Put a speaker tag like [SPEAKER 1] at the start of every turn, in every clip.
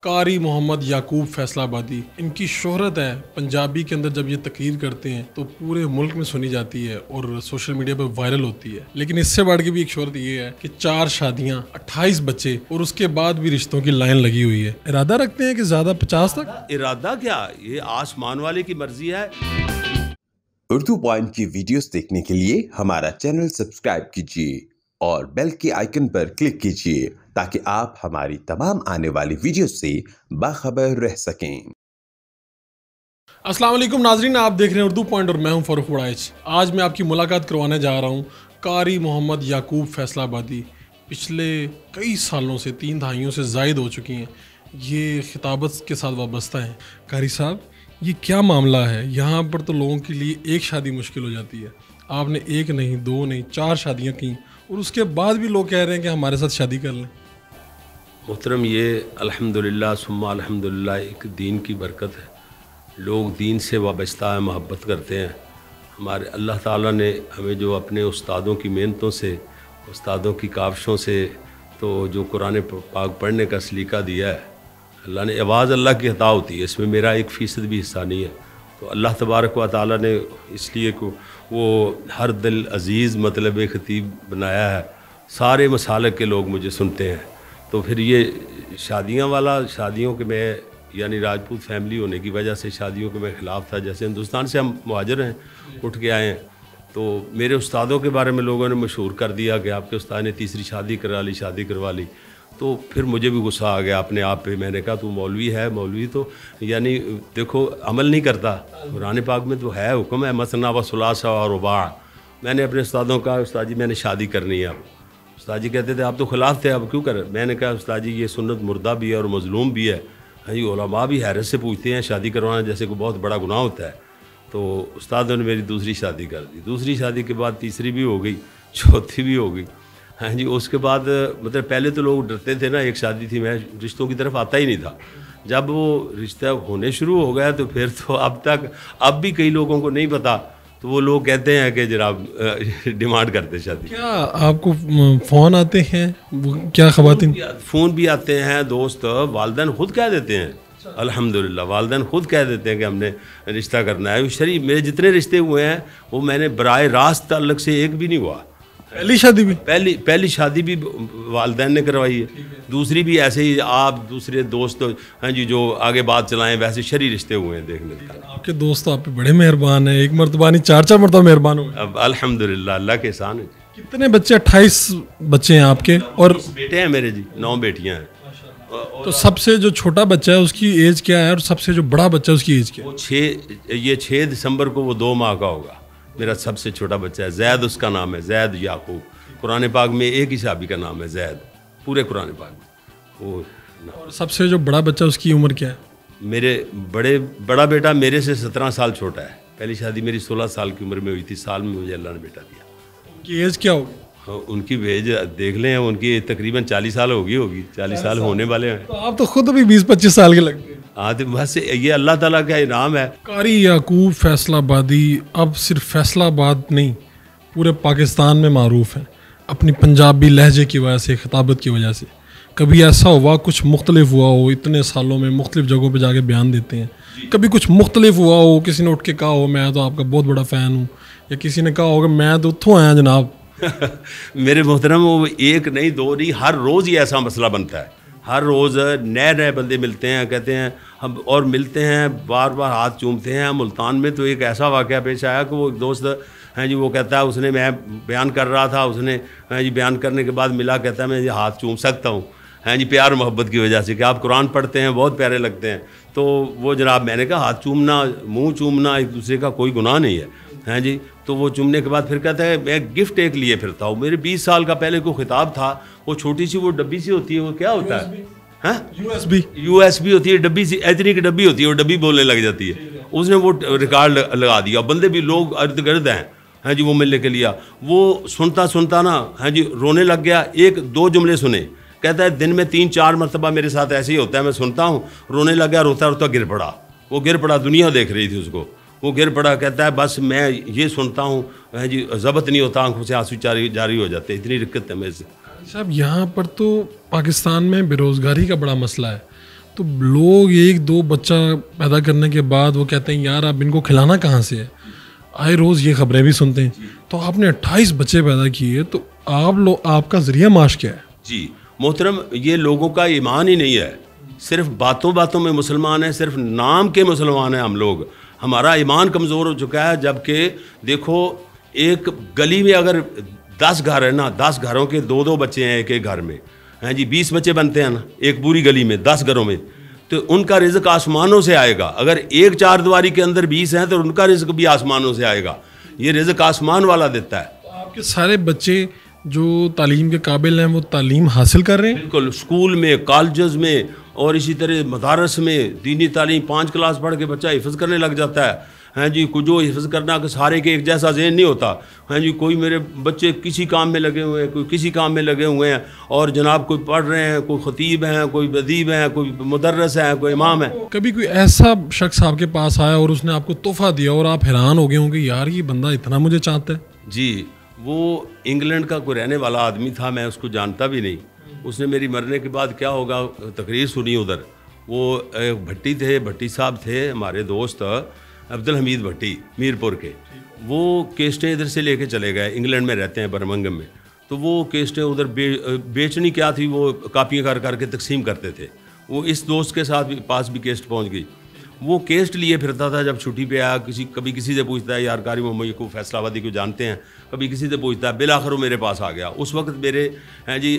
[SPEAKER 1] قاری محمد یعقوب فیصل آبادی، ان کی شہرت ہے پنجابی کے اندر جب یہ تقریر کرتے ہیں تو پورے ملک میں سنی جاتی ہے اور سوشل میڈیا پہ وائرل ہوتی ہے. لیکن اس سے بڑھ کے بھی ایک شہرت یہ ہے کہ 4 شادیاں، 28 بچے اور اس کے بعد بھی رشتوں کی لائن لگی ہوئی ہے. ارادہ رکھتے ہیں کہ زیادہ 50 تک؟
[SPEAKER 2] ارادہ کیا، یہ آسمان والے کی مرضی ہے.
[SPEAKER 3] اردو پوائنٹ کی ویڈیوز دیکھنے کے لیے ہمارا چینل سبسکرائب کیجیے اور بیل کے آئیکن پر کلک کیجیے تاکہ آپ ہماری تمام آنے والی ویڈیوز سے باخبر رہ سکیں.
[SPEAKER 1] السلام علیکم ناظرین، آپ دیکھ رہے ہیں اردو پوائنٹ اور میں ہوں فاروق وڑائچ. آج میں آپ کی ملاقات کروانے جا رہا ہوں قاری محمد یعقوب فیصل آبادی. پچھلے کئی سالوں سے 3 دہائیوں سے زائد ہو چکی ہیں یہ خطابت کے ساتھ وابستہ ہیں. قاری صاحب، یہ کیا معاملہ ہے؟ یہاں پر تو لوگوں کے لیے ایک شادی مشکل ہو جاتی ہے. آپ نے 1 نہیں 2 نہیں 4 شادیاں کی اور اس کے بعد بھی لوگ کہہ رہے ہیں کہ ہمارے ساتھ شادی کر لیں.
[SPEAKER 2] محترم، یہ الحمدللہ ثم الحمدللہ ایک دین کی برکت ہے. لوگ دین سے وابستہ ہیں، محبت کرتے ہیں. ہمارے اللہ تعالیٰ نے ہمیں جو اپنے استادوں کی محنتوں سے، استادوں کی کاوشوں سے، تو جو قرآن پاک پڑھنے کا سلیقہ دیا ہے، اللہ نے آواز اللہ کی عطا ہوتی ہے، اس میں میرا 1% بھی حصہ نہیں ہے. تو اللہ تبارک و تعالیٰ نے اس لیے کو وہ ہر دل عزیز مطلب خطیب بنایا ہے. سارے مسالک کے لوگ مجھے سنتے ہیں. تو پھر یہ شادیوں کے میں یعنی راجپوت فیملی ہونے کی وجہ سے شادیوں کے میں خلاف تھا. جیسے ہندوستان سے ہم مہاجر ہیں، اٹھ کے آئے ہیں، تو میرے استادوں کے بارے میں لوگوں نے مشہور کر دیا کہ آپ کے استاد نے تیسری شادی کروا لی. تو پھر مجھے بھی غصہ آ گیا اپنے آپ پہ. میں نے کہا تو مولوی ہے، مولوی تو یعنی دیکھو عمل نہیں کرتا. قرآن پاک میں تو ہے، حکم ہے مثنیٰ و ثلاثہ و رباع. میں نے اپنے استادوں کا استاد جی میں نے شادی کرنی ہے. اب استاد جی کہتے تھے آپ تو خلاف تھے، اب کیوں کر؟ میں نے کہا استاد جی یہ سنت مردہ بھی ہے اور مظلوم بھی ہے. ہاں جی، علماء بھی حیرت سے پوچھتے ہیں شادی کروانا جیسے کوئی بہت بڑا گناہ ہوتا ہے. تو استادوں نے میری دوسری شادی کر دی. دوسری شادی کے بعد تیسری بھی ہو گئی، چوتھی بھی ہو گئی. ہاں جی، اس کے بعد مطلب پہلے تو لوگ ڈرتے تھے نا. ایک شادی تھی، میں رشتوں کی طرف آتا ہی نہیں تھا. جب وہ رشتہ ہونے شروع ہو گیا تو پھر تو اب بھی کئی لوگوں کو نہیں پتہ. تو وہ لوگ کہتے ہیں کہ جناب ڈیمانڈ کرتے شادی.
[SPEAKER 1] کیا آپ کو فون آتے ہیں؟ کیا خواتین
[SPEAKER 2] فون بھی آتے ہیں، دوست، والدین خود کہہ دیتے ہیں. الحمدللہ والدین خود کہہ دیتے ہیں کہ ہم نے رشتہ کرنا ہے. شریف میرے جتنے رشتے ہوئے ہیں وہ میں نے براہ راست تعلق سے ایک بھی نہیں ہوا.
[SPEAKER 1] پہلی شادی بھی
[SPEAKER 2] پہلی شادی بھی والدین نے کروائی ہے. دوسری بھی ایسے ہی آپ دوسرے دوست ہیں جی جو آگے بات چلائیں، ویسے شرعی رشتے ہوئے ہیں. دیکھنے کا
[SPEAKER 1] آپ کے دوست آپ پہ بڑے مہربان ہیں. 1 مرتبہ نہیں 4 مرتبہ مہربان ہوئے.
[SPEAKER 2] اب الحمدللہ اللہ کے احسان ہے.
[SPEAKER 1] کتنے بچے؟ 28 بچے ہیں آپ کے. اور
[SPEAKER 2] بیٹے ہیں میرے جی، 9 بیٹیاں ہیں.
[SPEAKER 1] تو سب سے جو چھوٹا بچہ ہے اس کی ایج کیا ہے اور سب سے جو بڑا بچہ ہے اس کی ایج کیا ہے؟
[SPEAKER 2] یہ 6 دسمبر کو وہ 2 ماہ کا ہوگا. میرا سب سے چھوٹا بچہ ہے زید، اس کا نام ہے زید یعقوب. قرآن پاک میں ایک ہی صحابی کا نام ہے زید، پورے قرآن پاک میں.
[SPEAKER 1] اور سب سے جو بڑا بچہ اس کی عمر کیا ہے؟
[SPEAKER 2] میرے بڑا بیٹا میرے سے 17 سال چھوٹا ہے. پہلی شادی میری 16 سال کی عمر میں ہوئی تھی. سال میں مجھے اللہ نے بیٹا دیا.
[SPEAKER 1] ان کی ایج کیا ہوگی؟
[SPEAKER 2] ان کی ایج دیکھ لیں، ان کی تقریباً 40 سال ہوگی 40 سال ہونے والے ہیں.
[SPEAKER 1] تو آپ تو خود بھی 20-25 سال کے لگتے ہیں.
[SPEAKER 2] ہاں تو بس یہ اللہ تعالیٰ کا انعام ہے.
[SPEAKER 1] قاری یعقوب فیصل آبادی اب صرف فیصل آباد نہیں پورے پاکستان میں معروف ہیں اپنی پنجابی لہجے کی وجہ سے، خطابت کی وجہ سے. کبھی ایسا ہوا کچھ مختلف ہوا ہو؟ اتنے سالوں میں مختلف جگہوں پہ جا کے بیان دیتے ہیں. کبھی کچھ مختلف ہوا ہو، کسی نے اٹھ کے کہا ہو میں تو آپ کا بہت بڑا فین ہوں، یا کسی نے کہا ہوگا میں تو اتھوں آیا جناب؟
[SPEAKER 2] میرے محترم، وہ 1 نہیں 2 نہیں، ہر روز ہی ایسا مسئلہ بنتا ہے. ہر روز نئے بندے ملتے ہیں، کہتے ہیں ہم، اور ملتے ہیں بار ہاتھ چومتے ہیں. ملتان میں تو ایک ایسا واقعہ پیش آیا کہ وہ ایک دوست ہیں جی، وہ کہتا ہے اس نے، میں بیان کر رہا تھا، اس نے جی بیان کرنے کے بعد ملا، کہتا ہے میں یہ ہاتھ چوم سکتا ہوں. ہیں جی پیار محبت کی وجہ سے کہ آپ قرآن پڑھتے ہیں، بہت پیارے لگتے ہیں. تو وہ جناب میں نے کہا ہاتھ چومنا، منہ چومنا ایک دوسرے کا کوئی گناہ نہیں ہے. ہیں جی تو وہ چومنے کے بعد پھر کہتا ہے میں گفٹ ایک لیے پھرتا ہوں. میرے 20 سال کا پہلے کوئی خطاب تھا. وہ چھوٹی سی وہ ڈبی سی ہوتی ہے، وہ کیا ہوتا ہے؟ ہاں یو ایس بی ہوتی ہے، ڈبی سی اتنی کی ڈبی ہوتی ہے، وہ ڈبی بولنے لگ جاتی ہے. اس نے وہ ریکارڈ لگا دیا. بندے بھی لوگ ارد گرد ہیں. ہاں جی وہ ملنے کے لیا. وہ سنتا نا ہاں جی رونے لگ گیا. 1-2 جملے سنے. کہتا ہے دن میں 3-4 مرتبہ میرے ساتھ ایسے ہی ہوتا ہے، میں سنتا ہوں. رونے لگ گیا، روتا گر پڑا. وہ گر پڑا، دنیا دیکھ رہی تھی اس کو. وہ گر پڑا. کہتا ہے بس میں یہ سنتا ہوں ہاں جی ضبط نہیں ہوتا، آنکھوں سے آنسو جاری ہو جاتے. اتنی رکت ہے میرے سے.
[SPEAKER 1] صاحب یہاں پر تو پاکستان میں بے روزگاری کا بڑا مسئلہ ہے. تو لوگ ایک دو بچہ پیدا کرنے کے بعد وہ کہتے ہیں یار اب ان کو کھلانا کہاں سے ہے, آئے روز یہ خبریں بھی سنتے ہیں. تو آپ نے 28 بچے پیدا کیے, تو آپ کا ذریعہ معاش کیا ہے؟
[SPEAKER 2] جی محترم, یہ لوگوں کا ایمان ہی نہیں ہے, صرف باتوں باتوں میں مسلمان ہیں, صرف نام کے مسلمان ہیں ہم لوگ. ہمارا ایمان کمزور ہو چکا ہے. جبکہ دیکھو ایک گلی میں اگر 10 گھر ہے نا, 10 گھروں کے 2 بچے ہیں ایک گھر میں, ہیں جی 20 بچے بنتے ہیں نا ایک پوری گلی میں 10 گھروں میں, تو ان کا رزق آسمانوں سے آئے گا. اگر ایک 4 دیواری کے اندر 20 ہیں تو ان کا رزق بھی آسمانوں سے آئے گا. یہ رزق آسمان والا دیتا ہے.
[SPEAKER 1] آپ کے سارے بچے جو تعلیم کے قابل ہیں وہ تعلیم حاصل کر رہے ہیں؟
[SPEAKER 2] بالکل, اسکول میں, کالجز میں, اور اسی طرح مدارس میں دینی تعلیم 5 کلاس پڑھ کے بچہ حفظ کرنے لگ جاتا ہے. ہیں جی کچھ جو حفظ کرنا کہ سارے کے ایک جیسا ذہن نہیں ہوتا. ہیں جی کوئی میرے بچے کسی کام میں لگے ہوئے ہیں, کوئی کسی کام میں لگے ہوئے ہیں, اور جناب کوئی پڑھ رہے ہیں, کوئی خطیب ہیں, کوئی ادیب ہیں, کوئی مدرس ہیں, کوئی امام ہے.
[SPEAKER 1] کبھی کوئی ایسا شخص آپ کے پاس آیا اور اس نے آپ کو تحفہ دیا اور آپ حیران ہو گئے ہوں کہ یار یہ بندہ اتنا مجھے چاہتا ہے؟
[SPEAKER 2] جی, وہ انگلینڈ کا کوئی رہنے والا آدمی تھا, میں اس کو جانتا بھی نہیں. اس نے میری مرنے کے بعد کیا ہوگا تقریر سنی ادھر. وہ بھٹی تھے, بھٹی صاحب تھے ہمارے دوست عبدالحمید بھٹی میرپور کے. وہ کیسٹیں ادھر سے لے کے چلے گئے, انگلینڈ میں رہتے ہیں برمنگم میں. تو وہ کیسٹیں ادھر بیچنی کیا تھی, وہ کاپیاں کر کر کے تقسیم کرتے تھے. وہ اس دوست کے ساتھ پاس بھی کیسٹ پہنچ گئی. وہ کیسٹ لیے پھرتا تھا. جب چھٹی پہ آیا کبھی کسی سے پوچھتا ہے یار قاری محمد یعقوب فیصلہ آبادی کو جانتے ہیں, کبھی کسی سے پوچھتا ہے. بالآخر وہ میرے پاس آ گیا. اس وقت میرے ہیں جی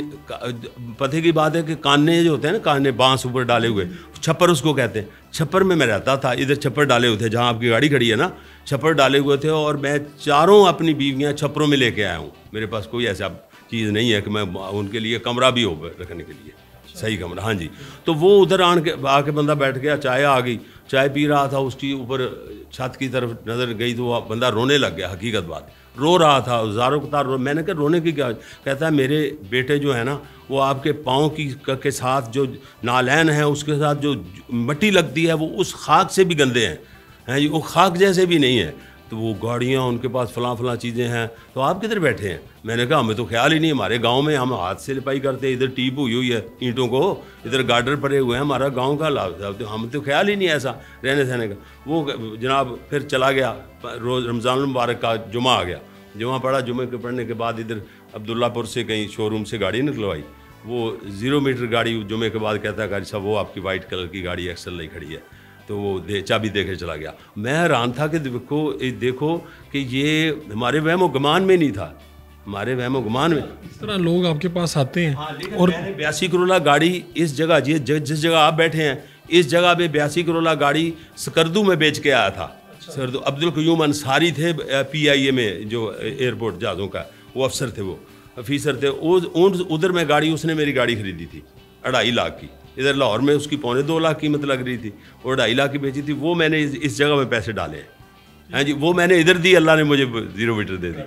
[SPEAKER 2] پتہ کی بات ہے کہ کانے جو ہوتے ہیں نا, کانے بانس اوپر ڈالے ہوئے, چھپر اس کو کہتے ہیں. چھپر میں رہتا تھا. ادھر چھپر ڈالے ہوئے تھے جہاں آپ کی گاڑی کھڑی ہے نا, چھپر ڈالے ہوئے تھے. اور میں 4 اپنی بیویاں چھپروں میں لے کے آیا ہوں. میرے پاس کوئی ایسا چیز نہیں ہے کہ میں ان کے لیے کمرہ بھی ہو رکھنے کے لیے صحیح کمرہ. ہاں جی, تو وہ ادھر آ کے بندہ بیٹھ گیا, چائے آ گئی, چائے پی رہا تھا. اس کی اوپر چھت کی طرف نظر گئی تو وہ بندہ رونے لگ گیا. حقیقت بات رو رہا تھا, زاروں قطار میں نے کہا رونے کی کیا؟ کہتا ہے میرے بیٹے جو ہے نا وہ آپ کے پاؤں کے ساتھ جو نالین ہیں اس کے ساتھ جو مٹی لگتی ہے وہ اس خاک سے بھی گندے ہیں. ہیں جی وہ خاک جیسے بھی نہیں ہیں. تو وہ گاڑیاں ان کے پاس فلاں چیزیں ہیں. تو آپ کدھر بیٹھے ہیں؟ میں نے کہا ہمیں تو خیال ہی نہیں, ہمارے گاؤں میں ہم ہاتھ سے لپائی کرتے ہیں. ادھر ٹیپ ہوئی ہے اینٹوں کو, ادھر گارڈر پڑے ہوئے ہیں, ہمارا گاؤں کا ہم تو خیال ہی نہیں ایسا رہنے سہنے کا. وہ جناب پھر چلا گیا. روز رمضان المبارک کا جمعہ آ گیا, جمعہ پڑھا. جمعے کے پڑھنے کے بعد ادھر عبداللہ پور سے کہیں شو روم سے گاڑی نکلوائی. وہ 0 میٹر گاڑی جمعے کے بعد کہتا ہے قاری صاحب وہ آپ کی وائٹ کلر کی گاڑی ایکسل نہیں کھڑی ہے. تو وہ چابی دے کے چلا گیا. میں حیران تھا کہ دیکھو کہ یہ ہمارے وہم و گمان میں نہیں تھا, ہمارے وہم و گمان میں.
[SPEAKER 1] اس طرح لوگ آپ کے پاس آتے ہیں.
[SPEAKER 2] اور 82 کروڑا گاڑی اس جگہ جس جگہ آپ بیٹھے ہیں اس جگہ پہ 82 کروڑا گاڑی سکردو میں بیچ کے آیا تھا. سکردو عبدالقیوم انصاری تھے PIA میں جو ایئرپورٹ جہازوں کا وہ افسر تھے, وہ افیسر تھے. ادھر میں گاڑی اس نے میری گاڑی خریدی تھی 2.5 لاکھ کی. ادھر لاہور میں اس کی 2.25 لاکھ قیمت لگ رہی تھی, اور 2.5 لاکھ کی بیچی تھی. وہ میں نے اس جگہ میں پیسے ڈالے ہیں. ہاں جی وہ میں نے ادھر دی, اللہ نے مجھے 0 میٹر دے دی.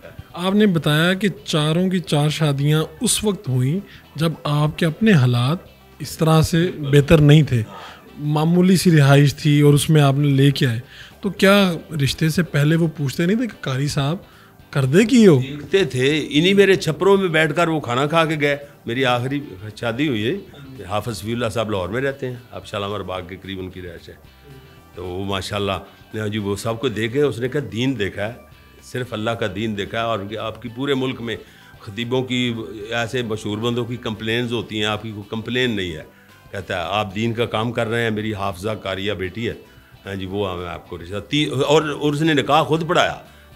[SPEAKER 1] آپ نے بتایا کہ 4 کی 4 شادیاں اس وقت ہوئیں جب آپ کے اپنے حالات اس طرح سے بہتر نہیں تھے, معمولی سی رہائش تھی اور اس میں آپ نے لے کے آئے. تو کیا رشتے سے پہلے وہ پوچھتے نہیں تھے کہ قاری صاحب کر دے کی ہو؟
[SPEAKER 2] دیکھتے تھے. انہی میرے چھپروں میں بیٹھ کر وہ کھانا کھا کے گئے. میری آخری شادی ہوئی ہے, حافظ صفی اللہ صاحب لاہور میں رہتے ہیں, آپ شالامار باغ کے قریب ان کی رہائش ہے. تو وہ ماشاء اللہ جی وہ سب کو دیکھے. اس نے کہا دین دیکھا ہے, صرف اللہ کا دین دیکھا ہے. اور آپ کی پورے ملک میں خطیبوں کی ایسے مشہور بندوں کی کمپلینز ہوتی ہیں, آپ کی کوئی کمپلین نہیں ہے. کہتا ہے آپ دین کا کام کر رہے ہیں. میری حافظہ قاریہ بیٹی ہے, ہاں جی وہ میں آپ کو رشتہ. اور اس نے نکاح خود پڑھایا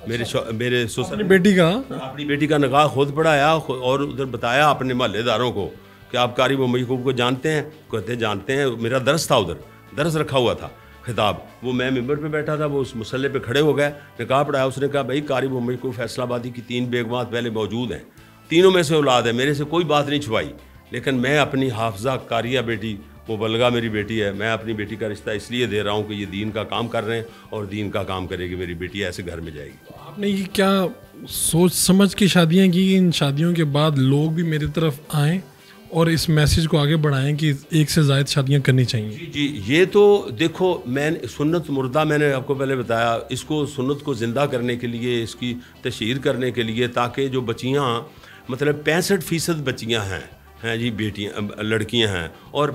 [SPEAKER 2] میرے سسر
[SPEAKER 1] بیٹی کا,
[SPEAKER 2] اپنی بیٹی کا نکاح خود پڑھایا. اور ادھر بتایا اپنے محلے داروں کو کہ آپ قاری محمد یعقوب کو جانتے ہیں؟ کہتے جانتے ہیں. میرا درس تھا, ادھر درس رکھا ہوا تھا خطاب. وہ میں ممبر پہ بیٹھا تھا, وہ اس مسئلے پہ کھڑے ہو گئے, نکاح پڑھایا. اس نے کہا بھائی قاری محمد یعقوب فیصلہ آبادی کی 3 بیگمات پہلے موجود ہیں, تینوں میں سے اولاد ہے, میرے سے کوئی بات نہیں چھپائی. لیکن میں اپنی حافظہ قاریہ بیٹی, وہ بلغا میری بیٹی ہے, میں اپنی بیٹی کا رشتہ اس لیے دے رہا ہوں کہ یہ دین کا کام کر رہے ہیں اور دین کا کام کرے گی میری بیٹی, ایسے گھر میں جائے گی.
[SPEAKER 1] آپ نے یہ کیا سوچ سمجھ کے شادیاں کی کہ ان شادیوں کے بعد لوگ بھی میری طرف آئیں اور اس میسیج کو آگے بڑھائیں کہ 1 سے زائد شادیاں کرنی چاہیے؟
[SPEAKER 2] جی یہ تو دیکھو, میں سنت مردہ میں نے آپ کو پہلے بتایا, اس کو سنت کو زندہ کرنے کے لیے, اس کی تشہیر کرنے کے لیے, تاکہ جو بچیاں مطلب 65% بچیاں ہیں ہیں جی بیٹیاں لڑکیاں ہیں اور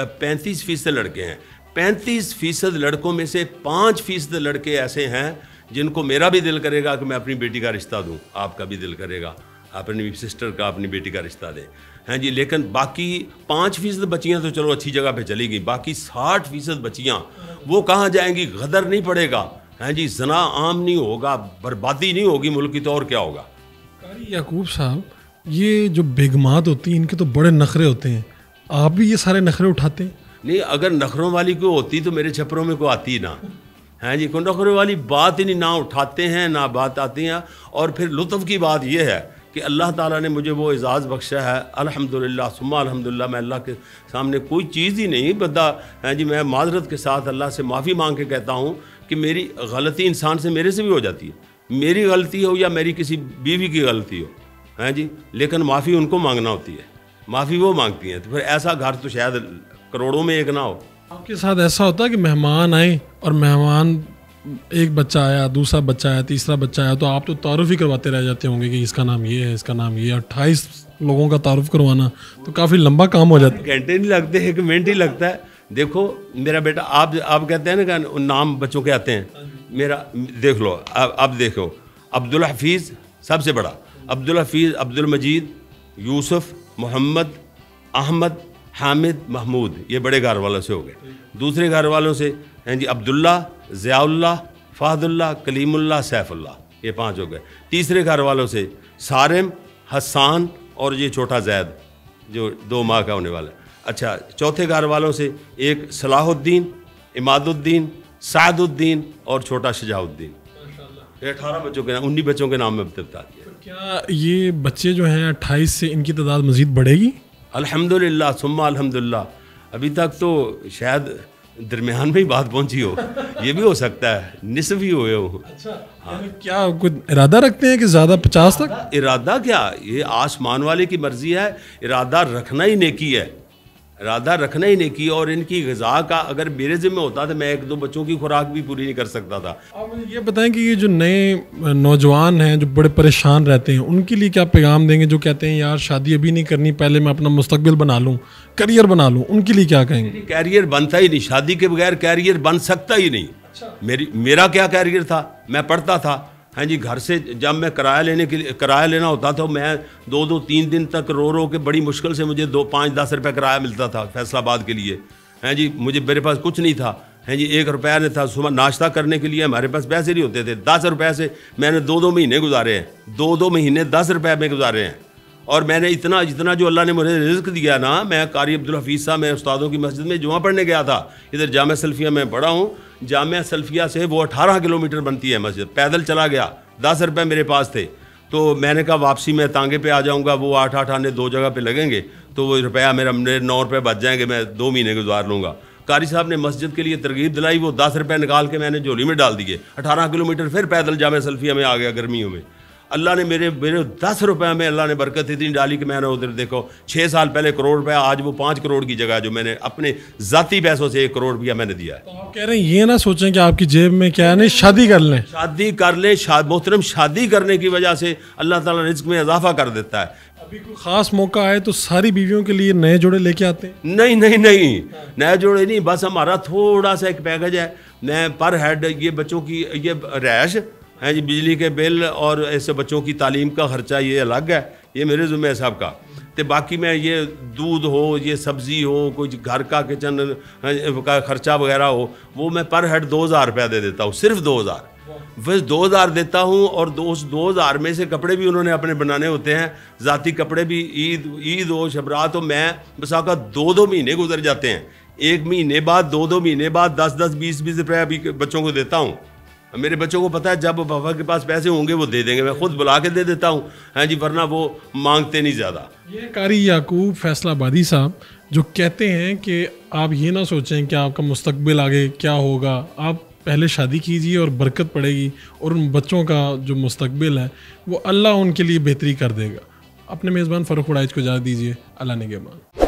[SPEAKER 2] 35% لڑکے ہیں. 35% لڑکوں میں سے 5% لڑکے ایسے ہیں جن کو میرا بھی دل کرے گا کہ میں اپنی بیٹی کا رشتہ دوں, آپ کا بھی دل کرے گا اپنی سسٹر کا اپنی بیٹی کا رشتہ دیں. ہیں جی لیکن باقی 5% بچیاں تو چلو اچھی جگہ پہ چلی گئی, باقی 60% بچیاں وہ کہاں جائیں گی؟ غدر نہیں پڑے گا, ہیں جی زنا عام نہیں ہوگا, بربادی نہیں ہوگی ملک کی, تو اور کیا ہوگا؟
[SPEAKER 1] قاری یعقوب صاحب, یہ جو بیگمات ہوتی ہیں ان کے تو بڑے نخرے ہوتے ہیں, آپ بھی یہ سارے نخرے اٹھاتے ہیں؟
[SPEAKER 2] نہیں, اگر نخروں والی کوئی ہوتی تو میرے چھپروں میں کوئی آتی نہ. ہیں جی کوئی نخروں والی بات ہی نہیں, نہ اٹھاتے ہیں نہ بات آتی ہیں. اور پھر لطف کی بات یہ ہے کہ اللہ تعالیٰ نے مجھے وہ اعزاز بخشا ہے الحمدللہ ثم الحمدللہ. میں اللہ کے سامنے کوئی چیز ہی نہیں بندہ, ہیں جی میں معذرت کے ساتھ اللہ سے معافی مانگ کے کہتا ہوں کہ میری غلطی انسان سے میرے سے بھی ہو جاتی ہے, میری غلطی ہو یا میری کسی بیوی کی غلطی ہو, ہیں جی لیکن معافی ان کو مانگنا ہوتی ہے, معافی وہ مانگتی ہیں. تو پھر ایسا گھر تو شاید کروڑوں میں ایک نہ ہو.
[SPEAKER 1] آپ کے ساتھ ایسا ہوتا ہے کہ مہمان آئے اور مہمان ایک بچہ آیا, دوسرا بچہ آیا, تیسرا بچہ آیا, تو آپ تو تعارف ہی کرواتے رہ جاتے ہوں گے کہ اس کا نام یہ ہے, اس کا نام یہ ہے. 28 لوگوں کا تعارف کروانا تو کافی لمبا کام ہو جاتا ہے.
[SPEAKER 2] گھنٹے نہیں لگتے, 1 منٹ ہی لگتا ہے. دیکھو میرا بیٹا, آپ کہتے ہیں نا کہ نام بچوں کے آتے ہیں, میرا دیکھ لو, اب دیکھو عبدالحفیظ سب سے بڑا, عبدالحفیظ, عبدالمجید, یوسف, محمد, احمد, حامد, محمود, یہ بڑے گھر والوں سے ہو گئے. دوسرے گھر والوں سے ہیں جی Abdullah, Ziaullah, Fahadullah, Kaleemullah, Saifullah, یہ 5 ہو گئے. تیسرے گھر والوں سے سارم, حسان اور یہ چھوٹا زید جو 2 ماہ کا ہونے والا ہے. اچھا, چوتھے گھر والوں سے ایک صلاح الدین, عماد الدین, سعد الدین اور چھوٹا شجاع الدین. 18 بچوں کے نام, 19 بچوں کے نام میں بتا دیا.
[SPEAKER 1] کیا یہ بچے جو ہیں 28 سے ان کی تعداد مزید بڑھے گی؟
[SPEAKER 2] الحمدللہ ثم الحمدللہ. ابھی تک تو شاید درمیان میں ہی بات پہنچی ہو, یہ بھی ہو سکتا ہے نصف ہی ہوئے ہو.
[SPEAKER 1] یعنی کیا کوئی ارادہ رکھتے ہیں کہ زیادہ 50 تک؟
[SPEAKER 2] ارادہ کیا, یہ آسمان والے کی مرضی ہے. ارادہ رکھنا ہی نیکی ہے, ارادہ رکھنا ہی نیکی. اور ان کی غذا کا اگر میرے ذمہ ہوتا تو میں 1-2 بچوں کی خوراک بھی پوری نہیں کر سکتا تھا.
[SPEAKER 1] آپ مجھے یہ بتائیں کہ یہ جو نئے نوجوان ہیں جو بڑے پریشان رہتے ہیں, ان کے لیے کیا پیغام دیں گے جو کہتے ہیں یار شادی ابھی نہیں کرنی, پہلے میں اپنا مستقبل بنا لوں, کیریئر بنا لوں, ان کے لیے کیا کہیں گے؟
[SPEAKER 2] کیریئر بنتا ہی نہیں, شادی کے بغیر کیریئر بن سکتا ہی نہیں. میرا کیا کیریئر تھا, میں پڑھتا تھا. ہاں جی گھر سے جب میں کرایہ لینا ہوتا تھا, میں 2-3 دن تک رو کے بڑی مشکل سے مجھے 5-10 روپے کرایہ ملتا تھا فیصل آباد کے لیے. ہیں جی میرے پاس کچھ نہیں تھا. ہیں جی 1 روپیہ نہیں تھا. صبح ناشتہ کرنے کے لیے ہمارے پاس پیسے نہیں ہوتے تھے. 10 روپے سے میں نے 2 مہینے گزارے ہیں, 2 مہینے 10 روپے میں گزارے ہیں. اور میں نے جتنا جو اللہ نے مجھے رزق دیا نا, میں قاری عبدالحفیظ صاحب میں استادوں کی مسجد میں جمعہ پڑھنے گیا تھا. ادھر جامعہ سلفیہ میں پڑھا ہوں. جامعہ سلفیہ سے وہ 18 کلومیٹر بنتی ہے مسجد, پیدل چلا گیا. 10 روپے میرے پاس تھے, تو میں نے کہا واپسی میں تانگے پہ آ جاؤں گا, وہ 8 آنے 2 جگہ پہ لگیں گے, تو وہ روپیہ میرے 9 روپے بچ جائیں گے, میں 2 مہینے گزار لوں گا. قاری صاحب نے مسجد کے لیے ترغیب دلائی, وہ 10 روپے نکال کے میں نے جھولی میں ڈال دیے. 18 کلومیٹر پھر پیدل جامعہ سلفیہ میں آ گیا گرمیوں میں. اللہ نے میرے 10 روپے میں اللہ نے برکت اتنی ڈالی کہ میں نے ادھر دیکھو 6 سال پہلے کروڑ روپیہ, آج وہ 5 کروڑ کی جگہ جو میں نے اپنے ذاتی پیسوں سے 1 کروڑ روپیہ میں نے دیا ہے.
[SPEAKER 1] تو آپ کہہ رہے ہیں یہ نہ سوچیں کہ آپ کی جیب میں کیا ہے, نہیں شادی کر لیں.
[SPEAKER 2] شادی کر لیں, محترم شادی کرنے کی وجہ سے اللہ تعالیٰ رزق میں اضافہ کر دیتا ہے.
[SPEAKER 1] ابھی کوئی خاص موقع آئے تو ساری بیویوں کے لیے نئے جوڑے لے کے آتے ہیں؟
[SPEAKER 2] نہیں نئے جوڑے نہیں, بس ہمارا تھوڑا سا ایک پیکج ہے. میں پر ہیڈ یہ بچوں کی یہ رہائش ہیں جی, بجلی کے بل اور ایسے بچوں کی تعلیم کا خرچہ یہ الگ ہے, یہ میرے ذمہ ہے صاحب کا. تو باقی میں یہ دودھ ہو, یہ سبزی ہو, کوئی گھر کا کچن کا خرچہ وغیرہ ہو, وہ میں پر ہیڈ 2000 روپیہ دے دیتا ہوں, صرف 2000. بس 2000 دیتا ہوں. اور 2000 میں سے کپڑے بھی انہوں نے اپنے بنانے ہوتے ہیں, ذاتی کپڑے بھی, عید ہو شبرات ہو. میں بس آقا 2 مہینے گزر جاتے ہیں, 1 مہینے بعد 2 مہینے بعد 10-20 روپیہ بھی بچوں کو دیتا ہوں. میرے بچوں کو پتہ ہے جب پاپا کے پاس پیسے ہوں گے وہ دے دیں گے, میں خود بلا کے دے دیتا ہوں. ہاں جی ورنہ وہ مانگتے نہیں زیادہ.
[SPEAKER 1] یہ قاری یعقوب فیصل آبادی صاحب جو کہتے ہیں کہ آپ یہ نہ سوچیں کہ آپ کا مستقبل آگے کیا ہوگا, آپ پہلے شادی کیجیے اور برکت پڑے گی, اور ان بچوں کا جو مستقبل ہے وہ اللہ ان کے لیے بہتری کر دے گا. اپنے میزبان فاروق وڑائچ کو اجازت دیجیے. اللہ نگہبان.